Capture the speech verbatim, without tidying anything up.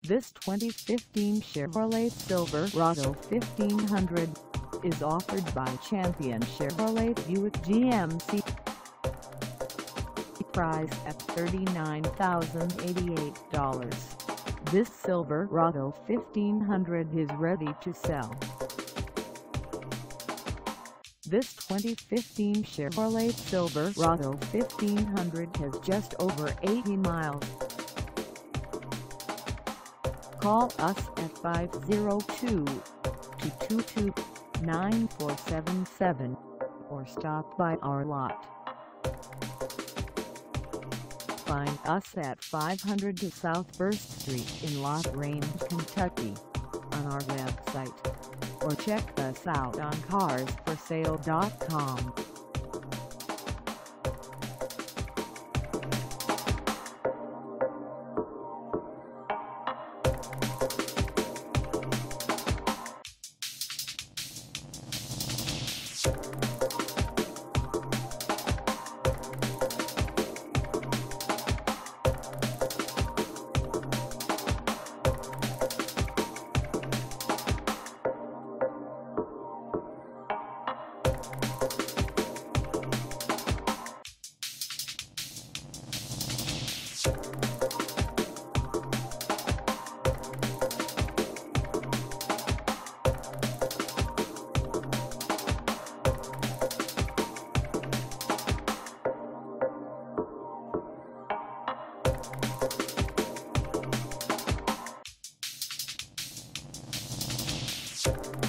This twenty fifteen Chevrolet Silverado fifteen hundred is offered by Champion Chevrolet Buick G M C. Price at thirty-nine thousand eighty-eight dollars. This Silverado fifteen hundred is ready to sell. This twenty fifteen Chevrolet Silverado fifteen hundred has just over eighty miles. Call us at five oh two, two two two, nine four seven seven or stop by our lot. Find us at five hundred two South First Street in La Grange, Kentucky on our website, or check us out on cars for sale dot com. You